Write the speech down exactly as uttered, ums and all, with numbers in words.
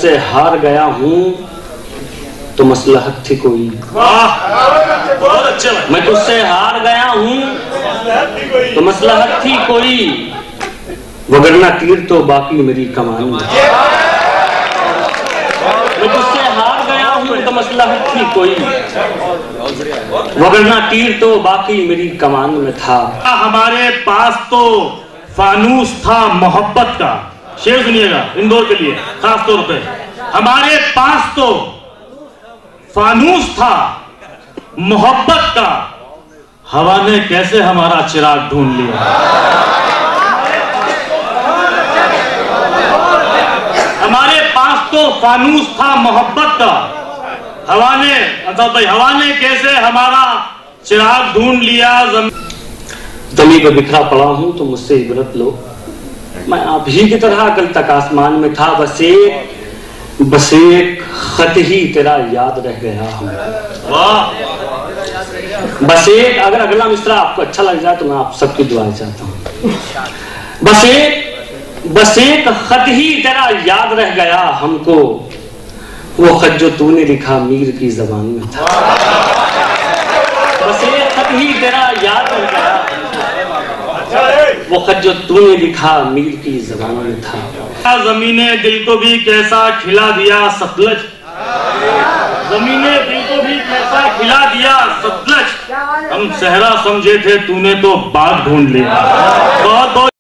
तुझसे हार गया हूँ तो मसलहत थी कोई। बहुत अच्छा। मैं तुझसे हार गया हूँ तो मसलहत थी कोई, वगरना तीर तो बाकी मेरी कमान में। मैं तुझसे हार गया हूँ तो मसलहत थी कोई, वगरना तीर तो बाकी मेरी कमान में था। हमारे पास तो फानूस था मोहब्बत का। शेर सुनिएगा इंदौर के लिए खास तौर पे। हमारे पास तो फानूस था मोहब्बत का, हवा ने कैसे हमारा चिराग ढूंढ लिया। हमारे पास तो फानूस था मोहब्बत का, हवा ने अर्थात भाई हवा ने कैसे हमारा चिराग ढूंढ लिया। जमी पर बिखरा पड़ा हूं तो मुझसे इबरत लो, मैं आप ही की तरह कल तक आसमान में था, बस एक बस एक खत ही तेरा याद रह गया हूं। वाह। बस एक, अगर अगला मिसरा आपको अच्छा लग जाए तो मैं आप सबकी दुआएं चाहता हूं। बस एक बस एक खत ही तेरा याद रह गया हमको, वो खत जो तूने लिखा मीर की जबान में था। बस एक खत ही तेरा याद रह गया, वो खत जो तूने लिखा मीर की जबान में था। जमीने दिल को भी कैसा खिला दिया सतलज, जमीने दिल को भी कैसा खिला दिया सतलज, हम सहरा समझे थे तूने तो बाग ढूंढ लिया। बहुत बहुत